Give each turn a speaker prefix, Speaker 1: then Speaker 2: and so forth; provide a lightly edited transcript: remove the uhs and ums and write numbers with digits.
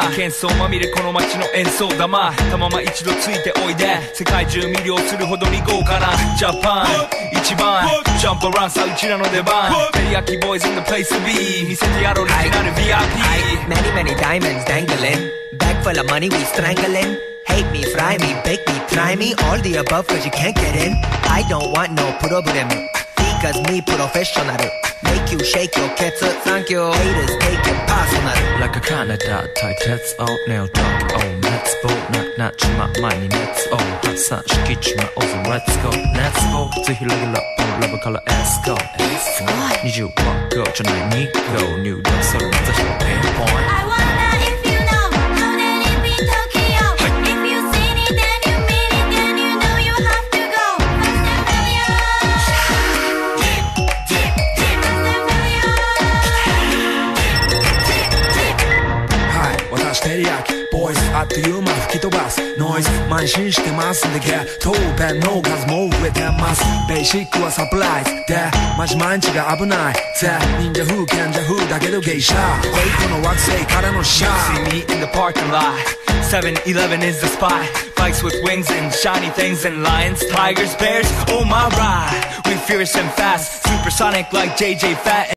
Speaker 1: 喧騒まみれこの街の演奏玉たまま一度ついておいで世界中魅了するほどに豪華なジャパン一番ジャンプアランさうちらの出番テリヤキボーイズ in the place to be 見せてやろうオリジナル VIP
Speaker 2: Many many diamonds dangling Bag full of money we strangling Hate me, fry me, bake me, try me All the above cause you can't get in I don't want no problem Because me professional Make you shake your ketsu Thank you Haters take it personal
Speaker 3: Like a Canada type that's all now talk oh let's go not 치마 많이 let's all 항상 시키지마 also let's goぜひレギュラーラブから let's go 20万個じゃない2個入力それ目指して pinpoint
Speaker 4: I wonder if you know how they live in Tokyo If you seen it then you mean it then you know you have to go Fast and furious
Speaker 5: はい、私テリヤキボイスあっという間吹き飛ばすノイズ慢心してますんでゲットペンの数も増えてますベーシックはサプライズでマジ毎日が危ないぜ忍者風賢者風だけど芸者フェイクの惑星からのシャ
Speaker 1: See me in the parking lot 7-Eleven is the spot Bikes with wings and shiny things and lions, tigers, bears, oh my ride We fierce and fast, supersonic like JJ Fat